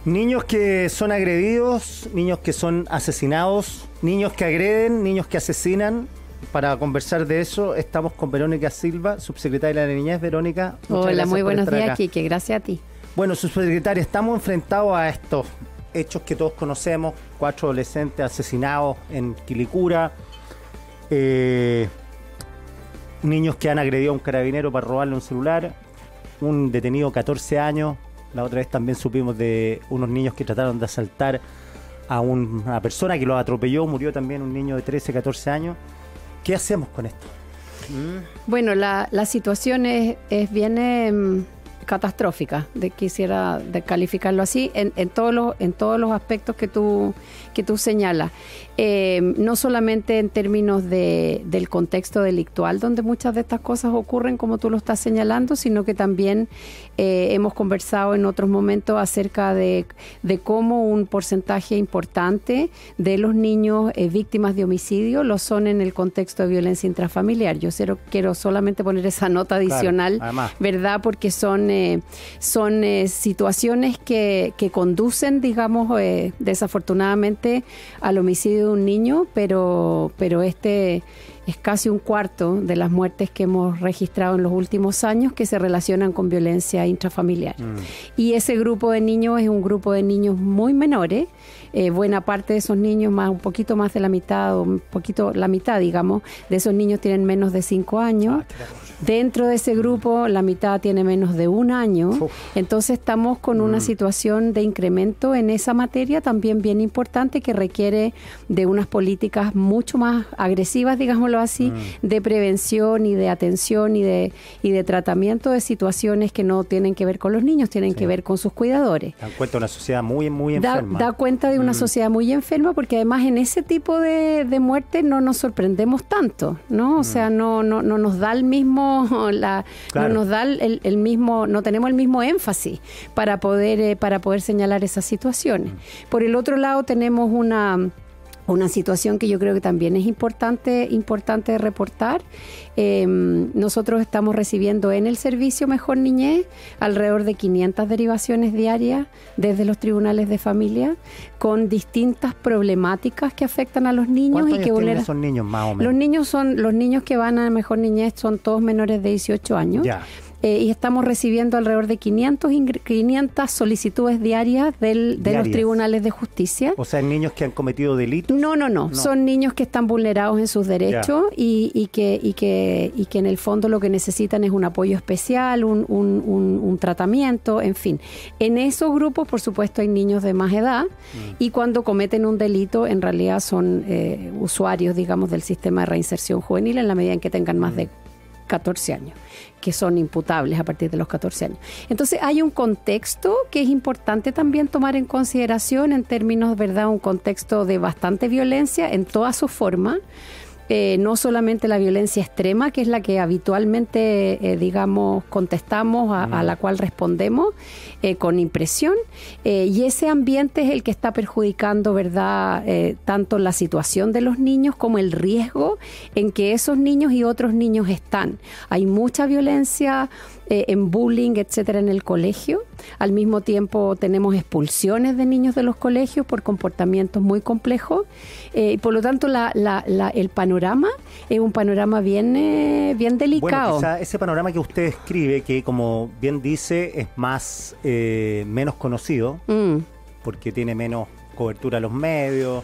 Niños que son agredidos, niños que son asesinados, niños que agreden, niños que asesinan. Para conversar de eso estamos con Verónica Silva, subsecretaria de la Niñez. Verónica, hola, muy buenos días, Quique, gracias a ti. Bueno, subsecretaria, estamos enfrentados a estos hechos que todos conocemos, 4 adolescentes asesinados en Quilicura, niños que han agredido a un carabinero para robarle un celular, un detenido de 14 años, la otra vez también supimos de unos niños que trataron de asaltar a una persona que los atropelló, murió también un niño de 13, 14 años. ¿Qué hacemos con esto? Bueno, la situación es bien catastrófica, quisiera calificarlo así, en todos los aspectos que tú señalas. No solamente en términos del contexto delictual, donde muchas de estas cosas ocurren, como tú lo estás señalando, sino que también hemos conversado en otros momentos acerca de cómo un porcentaje importante de los niños víctimas de homicidio lo son en el contexto de violencia intrafamiliar. Yo quiero solamente poner esa nota adicional, claro, ¿verdad? Porque son situaciones que conducen, digamos, desafortunadamente al homicidio de un niño, pero este es casi un cuarto de las muertes que hemos registrado en los últimos años que se relacionan con violencia intrafamiliar. Y ese grupo de niños es un grupo de niños muy menores. Buena parte de esos niños, un poquito más de la mitad, la mitad, digamos, de esos niños tienen menos de 5 años. Dentro de ese grupo, la mitad tiene menos de 1 año. Entonces estamos con una situación de incremento en esa materia también bien importante, que requiere de unas políticas mucho más agresivas, digámoslo así, de prevención y de atención y de tratamiento de situaciones que no tienen que ver con los niños, tienen que ver con sus cuidadores. Dan cuenta de una sociedad muy enferma. Da cuenta de una sociedad muy enferma, porque además en ese tipo de muerte no nos sorprendemos tanto, ¿no? O sea, no nos da el mismo claro, no nos da el mismo, no tenemos el mismo énfasis para poder señalar esas situaciones. Por el otro lado tenemos una situación que yo creo que también es importante de reportar. Nosotros estamos recibiendo en el servicio Mejor Niñez alrededor de 500 derivaciones diarias desde los tribunales de familia con distintas problemáticas que afectan a los niños. ¿Cuántos y que tienen esos niños más o menos? Los niños que van a Mejor Niñez son todos menores de 18 años. Ya. Y estamos recibiendo alrededor de 500 solicitudes diarias de los tribunales de justicia. O sea, niños que han cometido delitos. No. Son niños que están vulnerados en sus derechos y que en el fondo lo que necesitan es un apoyo especial, un tratamiento, en fin. En esos grupos, por supuesto, hay niños de más edad y cuando cometen un delito, en realidad son usuarios, digamos, del sistema de reinserción juvenil en la medida en que tengan más de 14 años, que son imputables a partir de los 14 años. Entonces hay un contexto que es importante también tomar en consideración en términos, ¿verdad?, un contexto de bastante violencia en todas sus formas. No solamente la violencia extrema, que es la que habitualmente, digamos, contestamos, a la cual respondemos con impresión, y ese ambiente es el que está perjudicando, ¿verdad?, tanto la situación de los niños como el riesgo en que esos niños y otros niños están. Hay mucha violencia en bullying, etcétera, en el colegio. Al mismo tiempo tenemos expulsiones de niños de los colegios por comportamientos muy complejos. Por lo tanto, el panorama es un panorama bien delicado. Bueno, quizá ese panorama que usted describe, que como bien dice, es más menos conocido, porque tiene menos cobertura a los medios.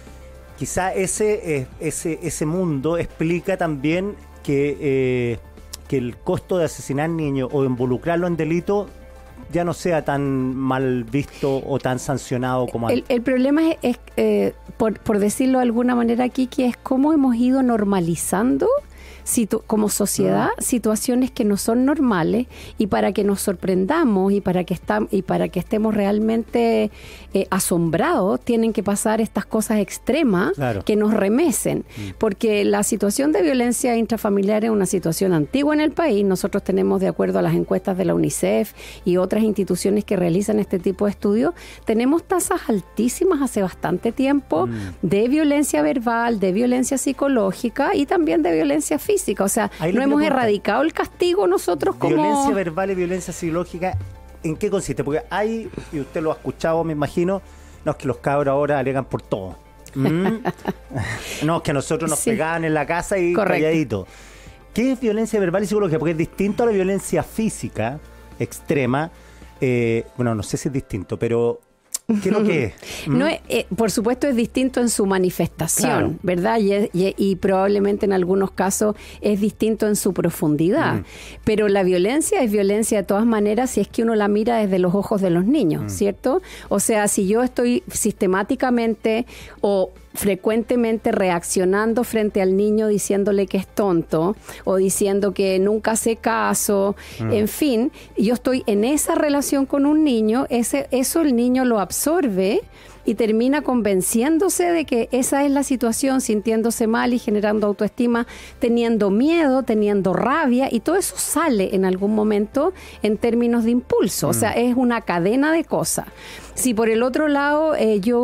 Quizá ese mundo explica también que el costo de asesinar niños o involucrarlo en delito ya no sea tan mal visto o tan sancionado como antes. El problema es por decirlo de alguna manera aquí, que es cómo hemos ido normalizando como sociedad situaciones que no son normales, y para que nos sorprendamos y para que estemos realmente asombrados, tienen que pasar estas cosas extremas que nos remecen, porque la situación de violencia intrafamiliar es una situación antigua en el país. Nosotros tenemos, de acuerdo a las encuestas de la UNICEF y otras instituciones que realizan este tipo de estudios, tenemos tasas altísimas hace bastante tiempo de violencia verbal, de violencia psicológica y también de violencia física. O sea, no hemos erradicado el castigo nosotros como... Violencia verbal y violencia psicológica ¿en qué consiste? Porque hay, y usted lo ha escuchado, me imagino, no es que los cabros ahora alegan por todo. No, es que nosotros nos pegaban en la casa y calladito. ¿Qué es violencia verbal y psicológica? Porque es distinto a la violencia física extrema. Bueno, no sé si es distinto, pero ¿qué es lo que es? No, por supuesto es distinto en su manifestación, claro, ¿verdad? Y probablemente en algunos casos es distinto en su profundidad. Pero la violencia es violencia de todas maneras si es que uno la mira desde los ojos de los niños, ¿cierto? O sea, si yo estoy sistemáticamente o frecuentemente reaccionando frente al niño diciéndole que es tonto o diciendo que nunca hace caso, en fin, yo estoy en esa relación con un niño, eso el niño lo absorbe y termina convenciéndose de que esa es la situación, sintiéndose mal y generando autoestima, teniendo miedo, teniendo rabia, y todo eso sale en algún momento en términos de impulso. O sea, es una cadena de cosas. Si por el otro lado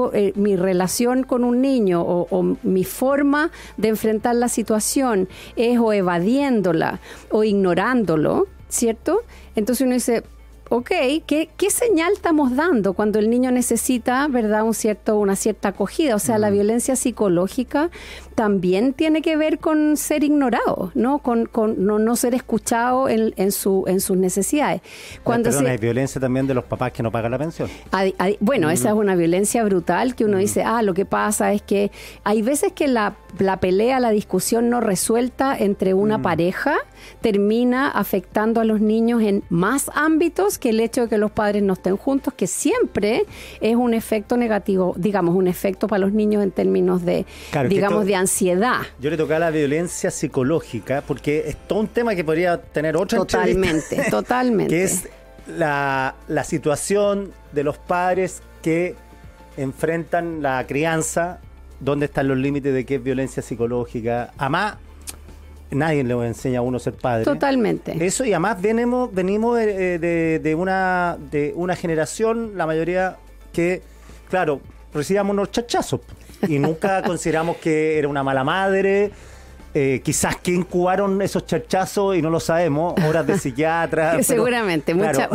mi relación con un niño o mi forma de enfrentar la situación es o evadiéndola o ignorándolo, ¿cierto? Entonces uno dice, ok, ¿qué señal estamos dando cuando el niño necesita, verdad, una cierta acogida? O sea, la violencia psicológica también tiene que ver con ser ignorado, ¿no? Con no ser escuchado en sus necesidades. Hay violencia también de los papás que no pagan la pensión. Bueno, esa es una violencia brutal que uno dice, lo que pasa es que hay veces que la pelea, la discusión no resuelta entre una pareja termina afectando a los niños en más ámbitos que el hecho de que los padres no estén juntos, que siempre es un efecto negativo, digamos, un efecto para los niños en términos de, digamos, de ansiedad. Yo le tocaba la violencia psicológica porque es todo un tema que podría tener otra entrevista. Totalmente. Que es la situación de los padres que enfrentan la crianza, dónde están los límites de qué es violencia psicológica. Además, nadie le enseña a uno a ser padre. Totalmente. Eso, y además venimos de una generación, la mayoría, que, claro, recibíamos unos chachazos y nunca consideramos que era una mala madre. Quizás que incubaron esos chachazos y no lo sabemos, horas de psiquiatra. Seguramente, claro,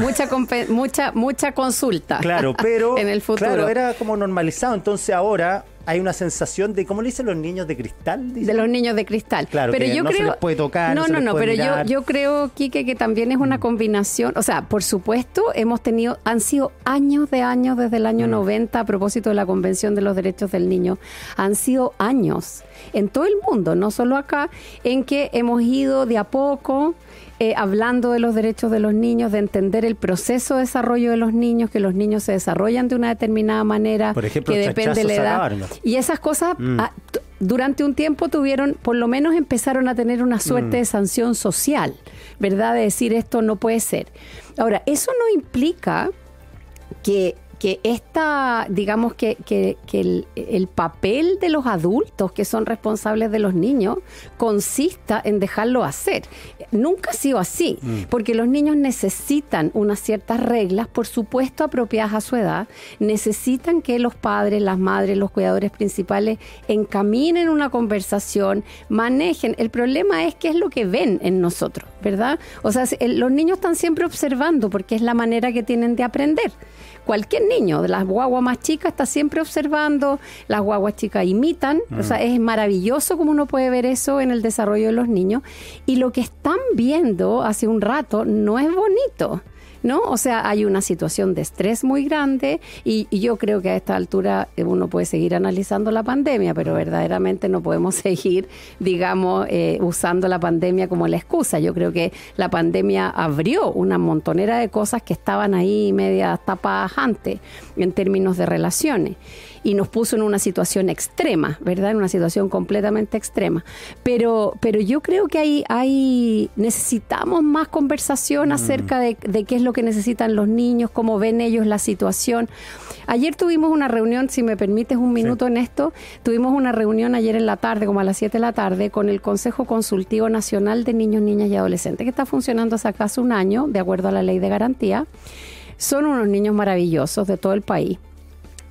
mucha consulta. Claro, pero en el futuro. Claro, era como normalizado. Entonces ahora hay una sensación de, ¿cómo le dicen los niños de cristal? De los niños de cristal. Claro, pero que yo creo, se les puede tocar, no, pero yo creo, Quique, que también es una combinación. O sea, por supuesto, han sido años desde el año 90, a propósito de la Convención de los Derechos del Niño. Han sido años en todo el mundo, no solo acá, en que hemos ido de a poco hablando de los derechos de los niños, de entender el proceso de desarrollo de los niños, que los niños se desarrollan de una determinada manera, por ejemplo, que depende de la edad. Y esas cosas durante un tiempo por lo menos empezaron a tener una suerte de sanción social, ¿verdad? De decir, esto no puede ser. Ahora, eso no implica que digamos que el papel de los adultos que son responsables de los niños consista en dejarlo hacer. Nunca ha sido así, porque los niños necesitan unas ciertas reglas, por supuesto apropiadas a su edad, necesitan que los padres, las madres, los cuidadores principales encaminen una conversación, manejen. El problema es qué es lo que ven en nosotros, ¿verdad? O sea, los niños están siempre observando porque es la manera que tienen de aprender. Cualquier niño, de las guaguas más chicas, está siempre observando, las guaguas chicas imitan, o sea, es maravilloso como uno puede ver eso en el desarrollo de los niños, y lo que están viendo hace un rato no es bonito, ¿no? O sea, hay una situación de estrés muy grande y yo creo que a esta altura uno puede seguir analizando la pandemia, pero verdaderamente no podemos seguir, digamos, usando la pandemia como la excusa. Yo creo que la pandemia abrió una montonera de cosas que estaban ahí medias tapadas antes en términos de relaciones y nos puso en una situación extrema, ¿verdad? En una situación completamente extrema. Pero yo creo que necesitamos más conversación acerca de qué es lo que necesitan los niños, cómo ven ellos la situación. Ayer tuvimos una reunión, si me permites un minuto en esto, tuvimos una reunión ayer en la tarde, como a las 7 de la tarde, con el Consejo Consultivo Nacional de Niños, Niñas y Adolescentes, que está funcionando hace acaso un año, de acuerdo a la Ley de Garantía. Son unos niños maravillosos de todo el país.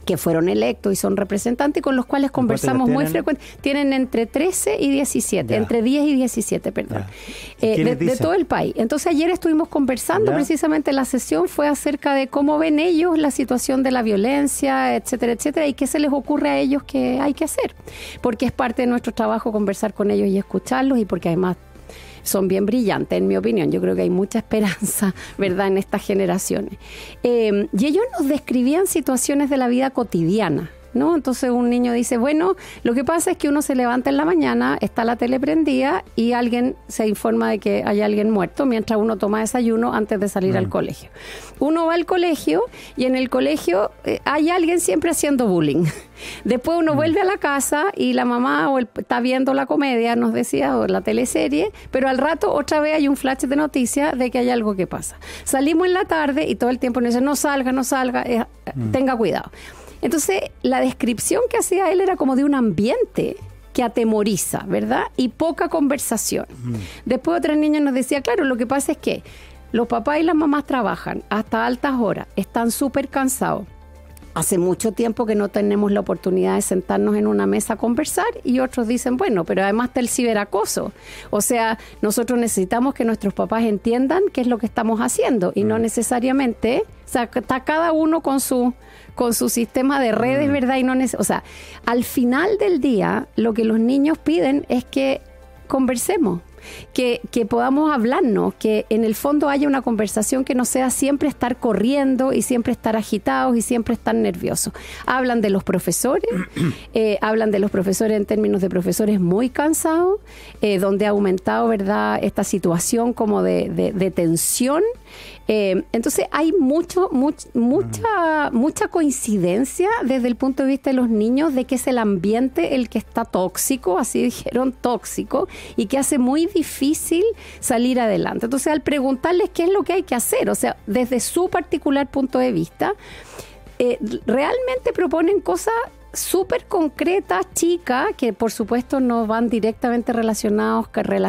que fueron electos y son representantes, con los cuales conversamos muy frecuente. Tienen entre 13 y 17, entre 10 y 17, perdón, de todo el país. Entonces ayer estuvimos conversando, precisamente la sesión fue acerca de cómo ven ellos la situación de la violencia, etcétera, etcétera, y qué se les ocurre a ellos que hay que hacer, porque es parte de nuestro trabajo conversar con ellos y escucharlos, y porque además son bien brillantes, en mi opinión. Yo creo que hay mucha esperanza, ¿verdad?, en estas generaciones. Y ellos nos describían situaciones de la vida cotidiana, ¿no? Entonces un niño dice, bueno, lo que pasa es que uno se levanta en la mañana, está la tele prendida y alguien se informa de que hay alguien muerto mientras uno toma desayuno antes de salir al colegio. Uno va al colegio y en el colegio hay alguien siempre haciendo bullying. Después uno vuelve a la casa y la mamá está viendo la comedia, nos decía, o la teleserie, pero al rato otra vez hay un flash de noticias de que hay algo que pasa. Salimos en la tarde y todo el tiempo nos dicen, no salga, tenga cuidado. Entonces, la descripción que hacía él era como de un ambiente que atemoriza, ¿verdad? Y poca conversación. Después otra niña nos decía, claro, lo que pasa es que los papás y las mamás trabajan hasta altas horas, están súper cansados. Hace mucho tiempo que no tenemos la oportunidad de sentarnos en una mesa a conversar, y otros dicen, bueno, pero además está el ciberacoso. O sea, nosotros necesitamos que nuestros papás entiendan qué es lo que estamos haciendo y no necesariamente, o sea, está cada uno con su sistema de redes, ¿verdad? Y o sea, al final del día, lo que los niños piden es que conversemos, que podamos hablarnos, que en el fondo haya una conversación que no sea siempre estar corriendo y siempre estar agitados y siempre estar nerviosos. Hablan de los profesores, en términos de profesores muy cansados, donde ha aumentado, ¿verdad?, esta situación como de tensión. Entonces hay mucha coincidencia desde el punto de vista de los niños de que es el ambiente el que está tóxico, así dijeron, tóxico, y que hace muy difícil salir adelante. Entonces, al preguntarles qué es lo que hay que hacer, o sea, desde su particular punto de vista, realmente proponen cosas súper concretas, chicas, que por supuesto no van directamente relacionadas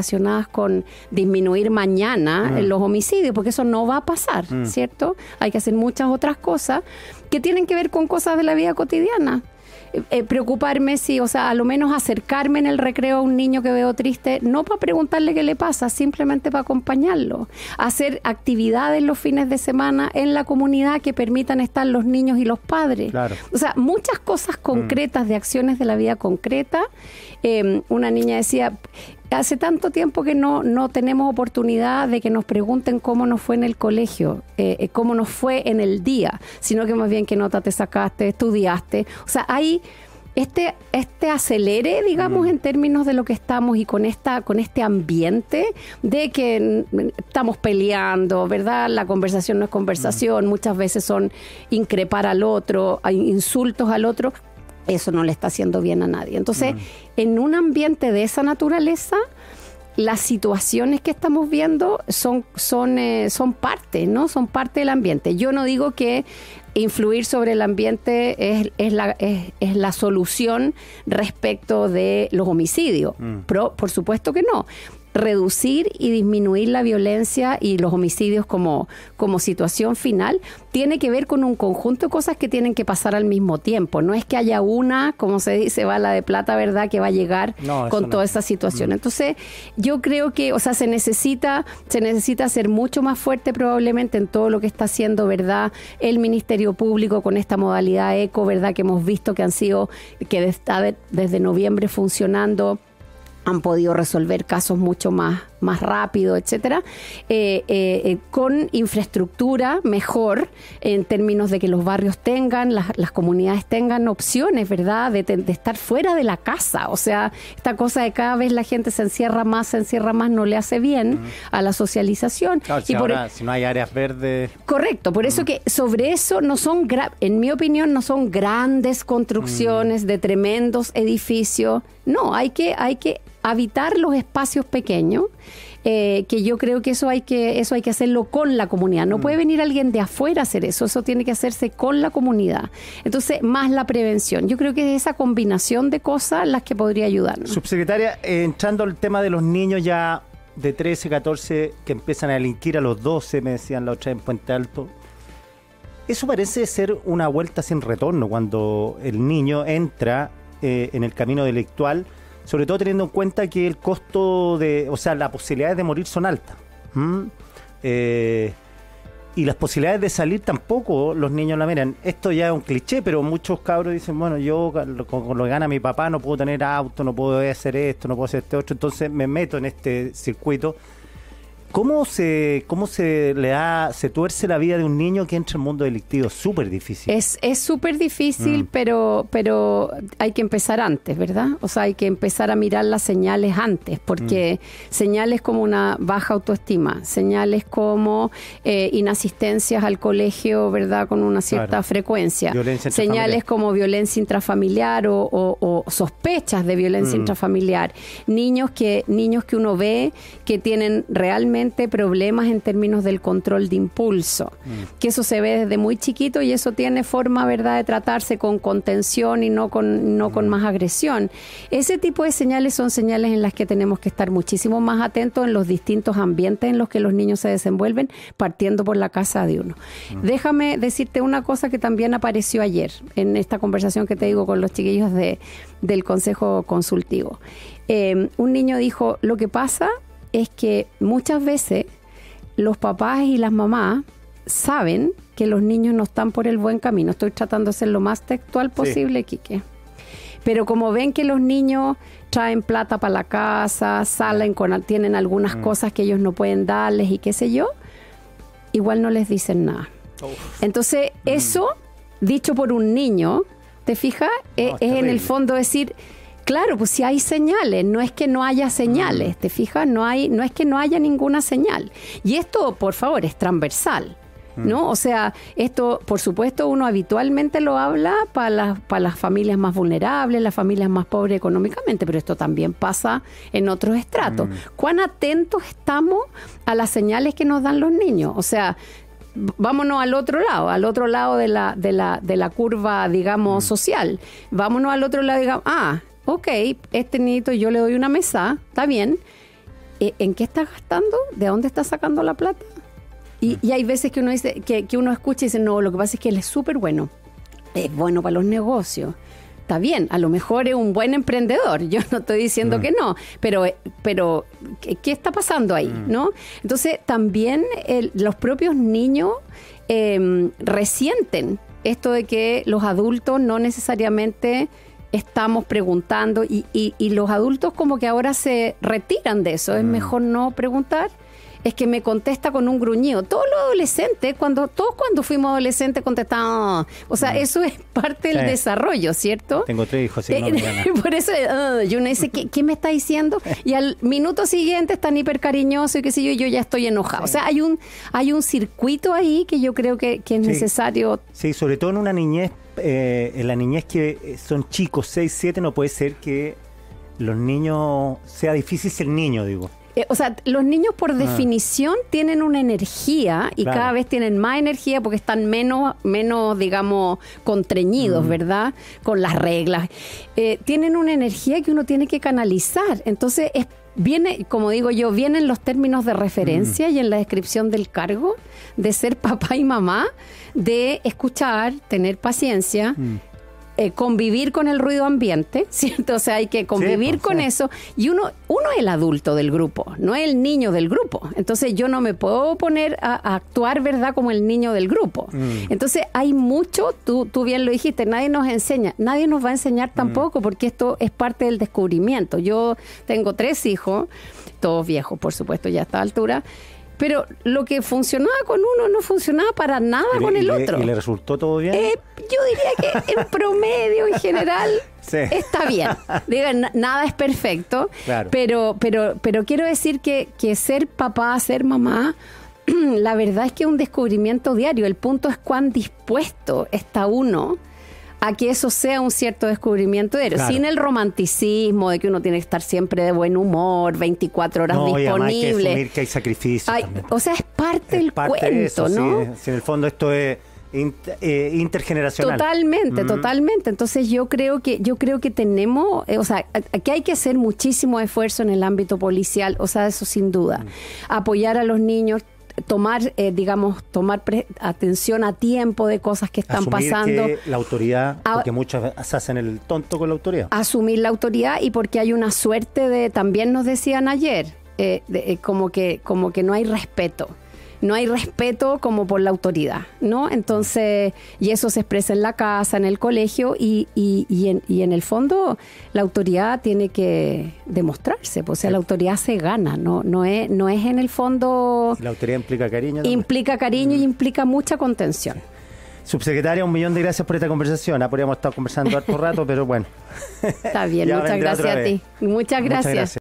con disminuir mañana los homicidios, porque eso no va a pasar, ¿cierto? Hay que hacer muchas otras cosas que tienen que ver con cosas de la vida cotidiana. Preocuparme o sea, a lo menos acercarme en el recreo a un niño que veo triste, no para preguntarle qué le pasa, simplemente para acompañarlo. Hacer actividades los fines de semana en la comunidad que permitan estar los niños y los padres. Claro. O sea, muchas cosas concretas de acciones de la vida concreta. Una niña decía, hace tanto tiempo que no tenemos oportunidad de que nos pregunten cómo nos fue en el colegio, cómo nos fue en el día, sino que más bien qué nota te sacaste, estudiaste. O sea, hay este acelere, digamos, en términos de lo que estamos y con este ambiente de que estamos peleando, ¿verdad? La conversación no es conversación, muchas veces son increpar al otro, hay insultos al otro. Eso no le está haciendo bien a nadie. Entonces, en un ambiente de esa naturaleza, las situaciones que estamos viendo son parte, ¿no? Son parte del ambiente. Yo no digo que influir sobre el ambiente es la solución respecto de los homicidios. Por supuesto que no. Reducir y disminuir la violencia y los homicidios como situación final tiene que ver con un conjunto de cosas que tienen que pasar al mismo tiempo. No es que haya una, como se dice, bala de plata, ¿verdad?, que va a llegar con toda esa situación. Entonces, yo creo que, o sea, se necesita ser mucho más fuerte probablemente en todo lo que está haciendo, ¿verdad?, el Ministerio Público con esta modalidad ECO, ¿verdad?, que hemos visto que está desde noviembre funcionando. Han podido resolver casos mucho más rápido, etcétera, con infraestructura mejor en términos de que los barrios tengan, las comunidades tengan opciones, ¿verdad?, de estar fuera de la casa. O sea, esta cosa de cada vez la gente se encierra más, no le hace bien a la socialización. Claro, si no hay áreas verdes. Correcto, por eso que sobre eso en mi opinión, no son grandes construcciones de tremendos edificios. No, hay que habitar los espacios pequeños, que yo creo que eso hay que hacerlo con la comunidad. No puede venir alguien de afuera a hacer eso tiene que hacerse con la comunidad. Entonces, más la prevención. Yo creo que es esa combinación de cosas las que podría ayudarnos. Subsecretaria, entrando al tema de los niños ya de 13, 14, que empiezan a delinquir a los 12, me decían la otra vez en Puente Alto. eso parece ser una vuelta sin retorno cuando el niño entra en el camino delictual, sobre todo teniendo en cuenta que el costo las posibilidades de morir son altas. Y las posibilidades de salir tampoco los niños la miran. Esto ya es un cliché, pero muchos cabros dicen, bueno, yo con lo que gana mi papá no puedo tener auto, no puedo hacer esto, no puedo hacer este otro, entonces me meto en este circuito. ¿Cómo se tuerce la vida de un niño que entra al mundo delictivo? Súper difícil. Es súper difícil, pero hay que empezar antes, ¿verdad? O sea, hay que empezar a mirar las señales antes, porque señales como una baja autoestima, señales como inasistencias al colegio, ¿verdad? Con una cierta frecuencia, señales como violencia intrafamiliar o sospechas de violencia intrafamiliar, niños que uno ve que tienen realmente problemas en términos del control de impulso, que eso se ve desde muy chiquito y eso tiene forma, ¿verdad?, de tratarse con contención y no con más agresión. Ese tipo de señales son señales en las que tenemos que estar muchísimo más atentos en los distintos ambientes en los que los niños se desenvuelven, partiendo por la casa de uno. Déjame decirte una cosa que también apareció ayer en esta conversación que te digo con los chiquillos del Consejo Consultivo. Un niño dijo, lo que pasa es que muchas veces los papás y las mamás saben que los niños no están por el buen camino. Estoy tratando de ser lo más textual posible, sí. Quique. Pero como ven que los niños traen plata para la casa, tienen algunas cosas que ellos no pueden darles y qué sé yo, igual no les dicen nada. Entonces, eso, dicho por un niño, ¿te fijas? Es en el fondo decir... Claro, pues si hay señales, no es que no haya señales, ¿te fijas? No es que no haya ninguna señal. Y esto, por favor, es transversal, ¿no? O sea, esto, por supuesto, uno habitualmente lo habla para las familias más vulnerables, las familias más pobres económicamente, pero esto también pasa en otros estratos. ¿Cuán atentos estamos a las señales que nos dan los niños? O sea, vámonos al otro lado de la curva, digamos, social. Vámonos al otro lado, digamos, ok, este niñito yo le doy una mesa, está bien. ¿En qué está gastando? ¿De dónde está sacando la plata? Y hay veces que uno dice, que uno escucha y dice, no, lo que pasa es que él es súper bueno. Es bueno para los negocios. Está bien, a lo mejor es un buen emprendedor. Yo no estoy diciendo que no, pero ¿qué está pasando ahí? ¿No? Entonces, también los propios niños resienten esto de que los adultos no necesariamente estamos preguntando y los adultos como que ahora se retiran de eso. Es mejor no preguntar. Es que me contesta con un gruñido. Todos los adolescentes, cuando fuimos adolescentes contestábamos. O sea, eso es parte del desarrollo, ¿cierto? Tengo 3 hijos, así que no me gana. Por eso y uno dice, ¿qué me está diciendo? Y al minuto siguiente están hiper cariñosos y qué sé yo, y yo ya estoy enojado. Sí. O sea, hay un circuito ahí que yo creo que es necesario. Sí, sobre todo en una niñez, en la niñez que son chicos, 6, 7, no puede ser que los niños, sea difícil ser niño, digo. O sea, los niños por definición tienen una energía y cada vez tienen más energía porque están menos digamos, contrañidos, ¿verdad? Con las reglas. Tienen una energía que uno tiene que canalizar. Entonces, viene, como digo yo, vienen los términos de referencia y en la descripción del cargo de ser papá y mamá, de escuchar, tener paciencia, convivir con el ruido ambiente, ¿cierto? O sea, hay que convivir con eso. Y uno es el adulto del grupo, no es el niño del grupo. Entonces, yo no me puedo poner a actuar, ¿verdad?, como el niño del grupo. Entonces, hay mucho, tú bien lo dijiste, nadie nos enseña, nadie nos va a enseñar tampoco, porque esto es parte del descubrimiento. Yo tengo 3 hijos, todos viejos, por supuesto, ya a esta altura. Pero lo que funcionaba con uno no funcionaba para nada con el otro. ¿Y le resultó todo bien? Yo diría que en promedio, en general, está bien. Diga, nada es perfecto, claro. pero quiero decir que ser papá, ser mamá, la verdad es que es un descubrimiento diario. El punto es cuán dispuesto está uno a que eso sea un cierto descubrimiento diario, claro, sin el romanticismo de que uno tiene que estar siempre de buen humor, 24 horas disponible. Hay que asumir que hay sacrificios también. O sea, es parte del cuento, de eso, ¿no? Sí, en el fondo esto es intergeneracional. Totalmente. Entonces yo creo que tenemos, o sea, aquí hay que hacer muchísimo esfuerzo en el ámbito policial, o sea, eso sin duda. Apoyar a los niños. tomar atención a tiempo de cosas que están asumir pasando. Que la autoridad, porque muchos se hacen el tonto con la autoridad. Asumir la autoridad, y porque hay una suerte de, también nos decían ayer, como que no hay respeto. No hay respeto como por la autoridad, ¿no? Entonces, y eso se expresa en la casa, en el colegio, y en el fondo la autoridad tiene que demostrarse, pues, o sea, la autoridad se gana, no es en el fondo... La autoridad implica cariño. Implica cariño y implica mucha contención. Subsecretaria, 1.000.000 de gracias por esta conversación. Podríamos estar conversando harto rato, pero bueno. Está bien, muchas gracias a ti. Muchas gracias.